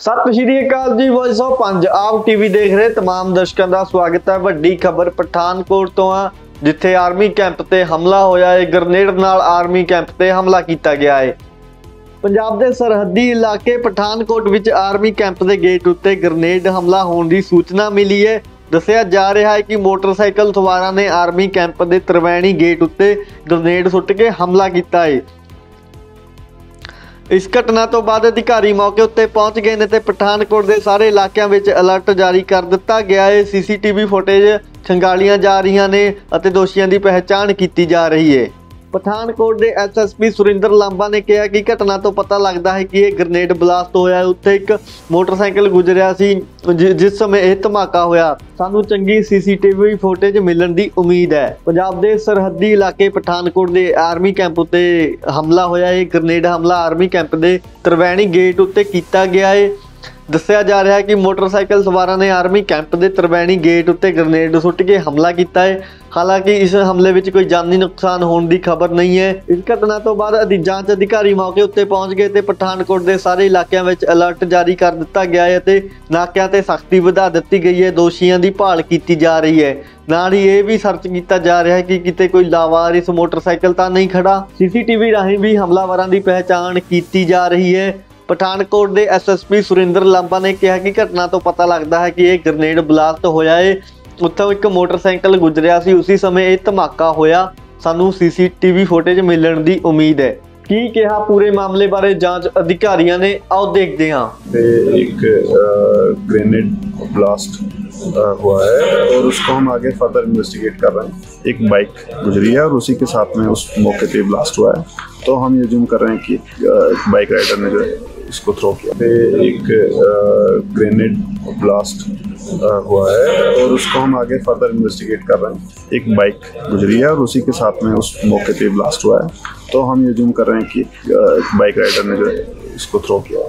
सत श्री अकाल जी। Voice of Punjab TV देख रहे तमाम दर्शकों का स्वागत है। वड्डी खबर पठानकोट तो आ, जिथे आर्मी कैंप ते हमला होया है। ग्रनेड नाल आर्मी कैंप ते हमला किया गया है। पंजाब के सरहदी इलाके पठानकोट विच आर्मी कैंप के गेट उत्ते ग्रनेड हमला होने की सूचना मिली है। दस्सिया जा रहा है कि मोटरसाइकिल सवारां ने आर्मी कैंप के त्रिवेणी गेट उत्ते ग्रनेड सुट के हमला किया है। इस घटना तो बाद अधिकारी मौके उत्ते पहुंच गए ने ते पठानकोट के सारे इलाकों में अलर्ट जारी कर दिता गया है। सीसीटीवी फुटेज खंगालियां जा रही ने अते दोषियों की पहचान की जा रही है। पठानकोट के SSP सुरिंदर लांबा ने कहा कि घटना तो पता लगता है कि यह ग्रनेड ब्लास्ट होया है। उत्थे एक मोटरसाइकिल गुजरिया सी जिस समय यह धमाका होया। सानू चंगी CCTV फुटेज मिलने की उम्मीद है। पंजाब के सरहदी इलाके पठानकोट के आर्मी कैंप उत्ते हमला होया है। ग्रनेड हमला आर्मी कैंप के त्रिवेणी गेट उत्ते किया गया है। दस्सिया जा रहा है कि मोटरसाइकिल सवारां ने आर्मी कैंप के त्रिवेणी गेट उत्ते ग्रनेड सुट के हमला किया है। हालांकि इस हमले में कोई जानी नुकसान होने की खबर नहीं है। इस घटना तो बाद जांच अधिकारी मौके उत्ते पहुंच गए ते पठानकोट के सारे इलाकों में अलर्ट जारी कर दिता गया है ते नाकिਆਂ ते सख्ती वधा दी गई है। दोषियों की भाल की जा रही है। नाल ही यह भी सर्च किया जा रहा है कि किते कोई लावारिस मोटरसाइकिल तो नहीं खड़ा। CCTV राही भी हमलावरों की पहचान की जा रही है। पठानकोट के SSP सुरिंदर लांबा ने कहा कि घटना तो पता लगता है कि यह ग्रनेड ब्लास्ट होया है। उत्थों एक मोटरसाइकिल गुजरिया सी, उसी समय यह धमाका होया। सानू CCTV फुटेज मिलने की उम्मीद है। की कहा पूरे मामले बारे जांच अधिकारियों ने, आओ देखते हैं। एक ग्रेनेड ब्लास्ट हुआ है और उसको हम आगे फर्दर इन्वेस्टिगेट कर रहे हैं। एक बाइक गुजरी है और उसी के साथ में उस मौके पे ब्लास्ट हुआ है। तो हम ये जूम कर रहे हैं कि बाइक राइडर ने जो है इसको थ्रो किया। एक ग्रेनेड ब्लास्ट हुआ है और उसको हम आगे फर्दर इन्वेस्टिगेट कर रहे हैं। एक बाइक गुजरी है और उसी के साथ में उस मौके पे ब्लास्ट हुआ है। तो हम ये जूम कर रहे हैं कि बाइक राइडर ने जो है इसको थ्रो किया।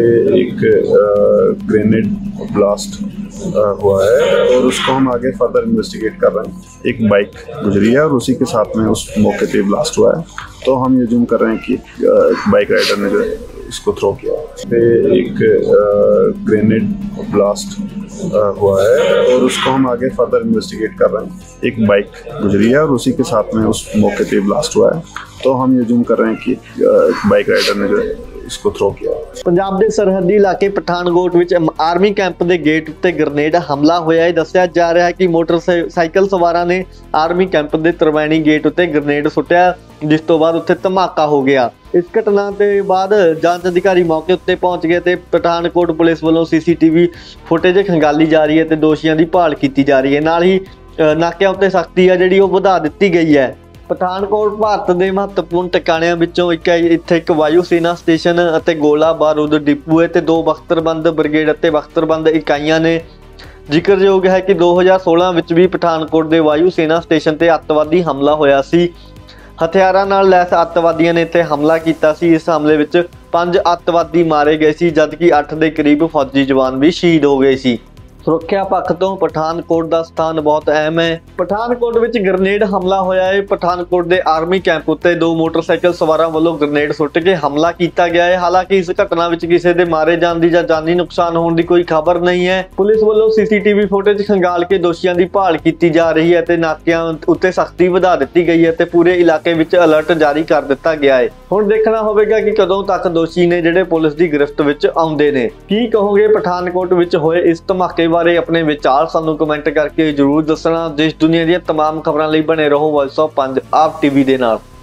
एक ग्रेनेड ब्लास्ट हुआ है और उसको हम आगे फर्दर इन्वेस्टिगेट कर रहे हैं। एक बाइक गुजरी है और उसी के साथ में उस मौके पे ब्लास्ट हुआ है। तो हम ये जूम कर रहे हैं कि बाइक राइडर ने जो है इसको थ्रो किया। एक ग्रेनेड ब्लास्ट हुआ है और उसको हम आगे फर्दर इन्वेस्टिगेट कर रहे हैं। एक बाइक गुजरी है और उसी के साथ में उस मौके पे ब्लास्ट हुआ है। तो हम ये जूम कर रहे हैं कि बाइक राइडर ने जो है इसको थ्रो किया। पंजाब के सरहदी इलाके पठानकोट विच आर्मी कैंप के गेट उत्ते ग्रनेड हमला होया है। दस्सिया जा रहा है कि मोटरसाइकिल सवारां ने आर्मी कैंप के त्रिवेणी गेट उत्ते ग्रनेड सुट्टिया, जिस तो बाद उत्थे धमाका हो गया। इस घटना के बाद जांच अधिकारी मौके उत्ते पहुंच गए ते पठानकोट पुलिस वालों CCTV फुटेज खंगाली जा रही है ते दोषियों की भाल की जा रही है। नाल ही नाकिਆਂ उत्ते सख्ती है जिहड़ी ओह वधा दित्ती गई है। पठानकोट भारत के महत्वपूर्ण टिकाणिਆਂ ਵਿੱਚੋਂ ਇੱਥੇ ਇੱਕ वायु सेना स्टेशन ਅਤੇ गोला बारूद डिपू है ते 2 बख्तरबंद ब्रिगेड ਅਤੇ बख्तरबंद इकाइयां ने। ਜ਼ਿਕਰਯੋਗ है कि 2016 ਵਿੱਚ भी पठानकोट के वायु सेना स्टेशन ਤੇ ਅੱਤਵਾਦੀ हमला होया सी। हथियारां नाल लैस ਅੱਤਵਾਦੀਆਂ ने ਇੱਥੇ हमला किया सी। इस हमले ਵਿੱਚ 5 ਅੱਤਵਾਦੀ मारे गए सी, जबकि 8 के करीब फौजी जवान भी शहीद हो गए सी। सुरक्षा पक्ष तो पठानकोट का स्थान बहुत अहम है। पठानकोट विच ग्रनेड हमला होया है। पठानकोट के आर्मी कैंप उत्ते 2 मोटरसाइकिल सवारां वालों ग्रनेड सुट के हमला किया गया है। हालांकि इस घटना विच किसी के मारे जाने की या जानी नुकसान होने की कोई खबर नहीं है। पुलिस वालों CCTV फुटेज खंगाल के दोषियों की भाल की जा रही है ते नाकिਆਂ उत्ते सख्ती वधा दी गई है ते पूरे इलाके विच अलर्ट जारी कर दिता गया है। हुण देखना होवेगा कि कदों तक दोषी ने जिहड़े पुलिस की गिरफ्त विच आउंदे ने। की कहोगे पठानकोट विच होए इस धमाके बारे अपने विचार सानू कमेंट करके जरूर दसना। देश दुनिया दी तमाम खबरां लई बने रहो वॉइस ऑफ पंजाब टीवी दे नाल।